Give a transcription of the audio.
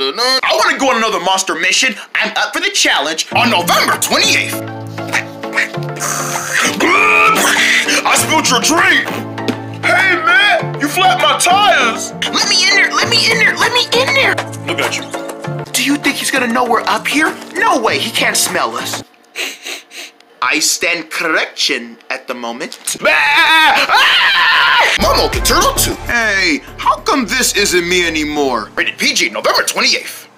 I want to go on another monster mission. I'm up for the challenge on November 28th. I spilled your drink. Hey, man, you flapped my tires. Let me in there, let me in there, let me in there. Look at you. Do you think he's gonna know we're up here? No way, he can't smell us. I stand correction at the moment. Momo the Turtle 2. Hey, how come this isn't me anymore? Rated PG, November 28th.